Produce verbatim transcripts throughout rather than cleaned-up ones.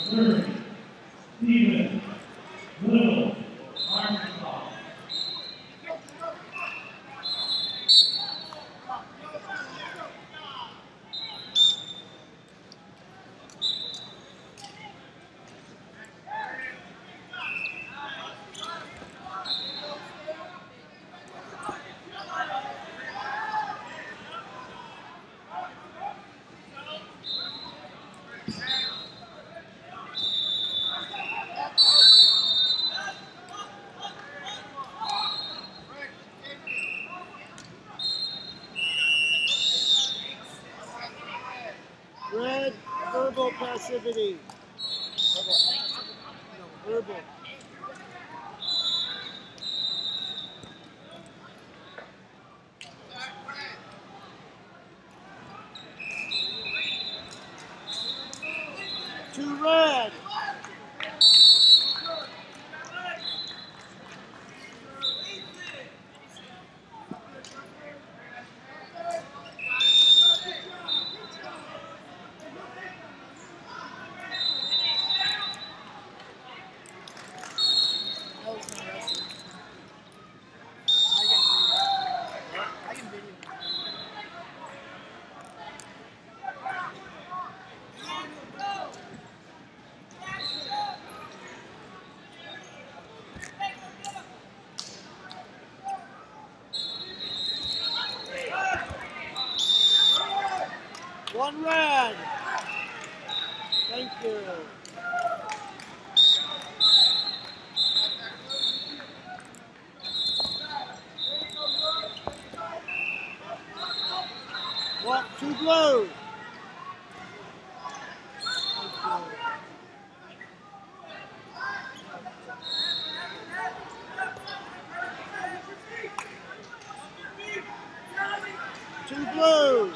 Stephen Little, Arkansas. Red, verbal passivity. Verbal. Two red. One red. Thank you. One, two blue. Two blue.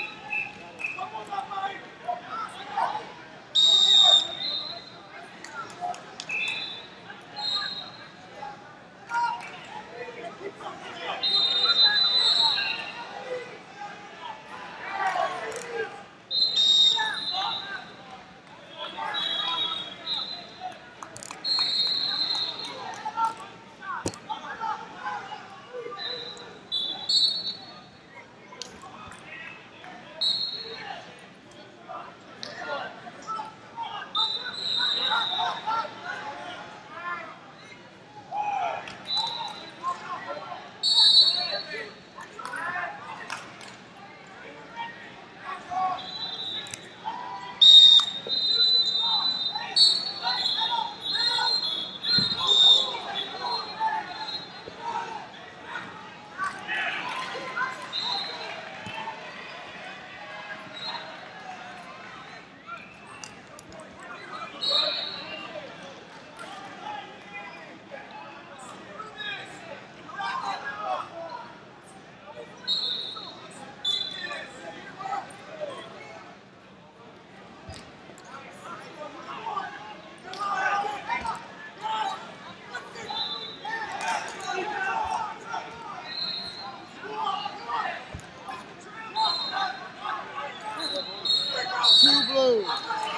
Two blue.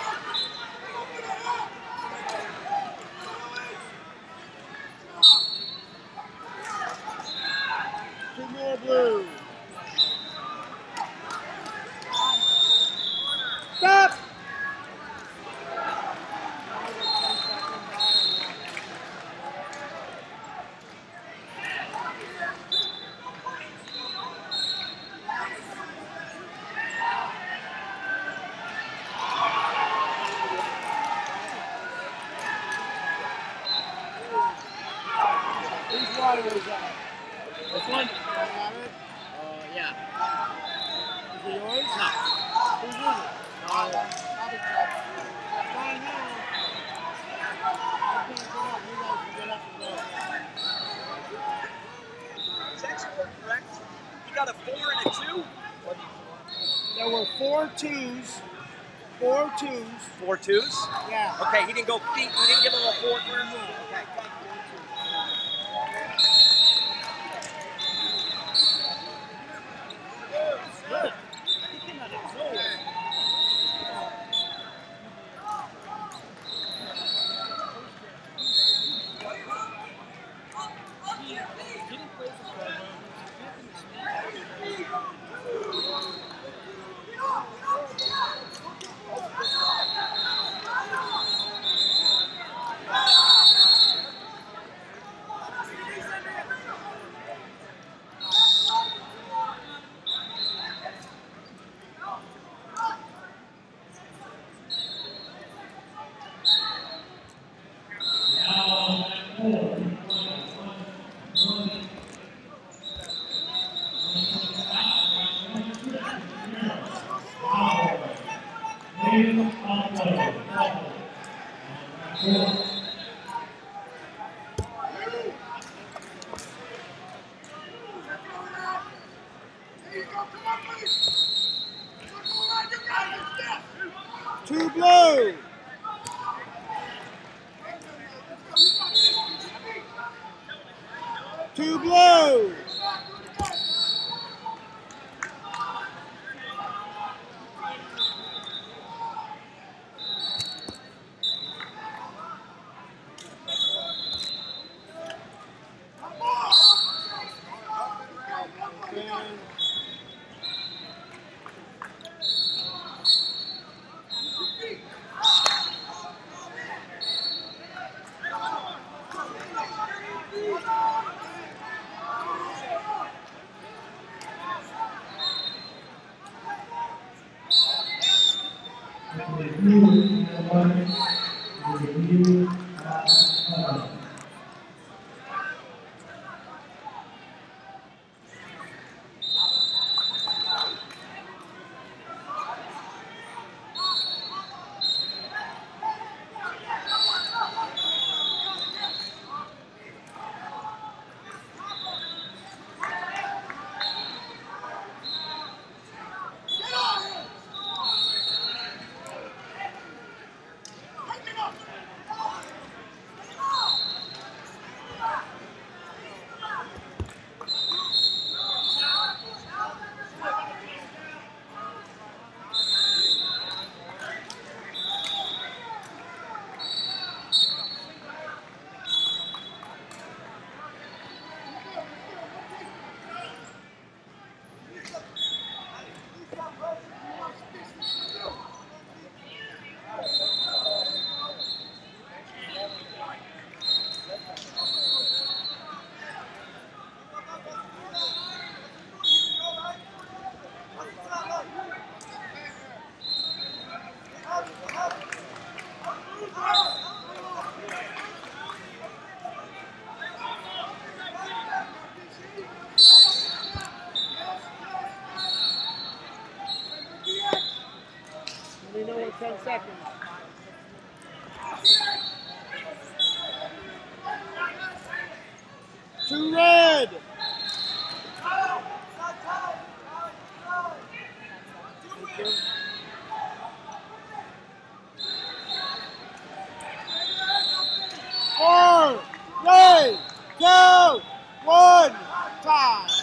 Two more blue. Stop! Whose water is that? This one? Water? Uh, yeah. Is it yours? No. Whose is it? Uh, Fine now. I can't get up. You guys can get up and go. Checks were correct. He got a four and a two. There were four twos. Four twos. Four twos? Yeah. Okay, he didn't go feet. He didn't give him a four first. Okay. Good. He came out of nowhere. Game on play. Four. Two blue. Two blue. We know in ten seconds. Two red. Four, three, two, one, time.